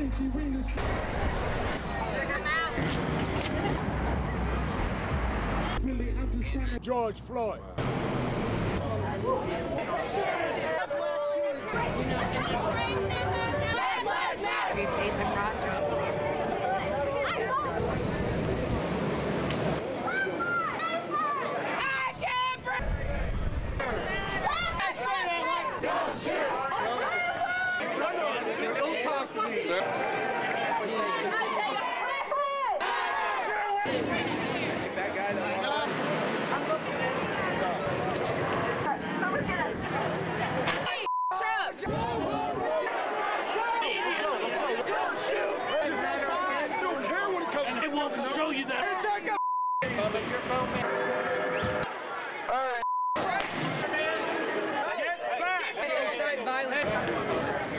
George Floyd. We face a crossroad. Don't talk to me, sir.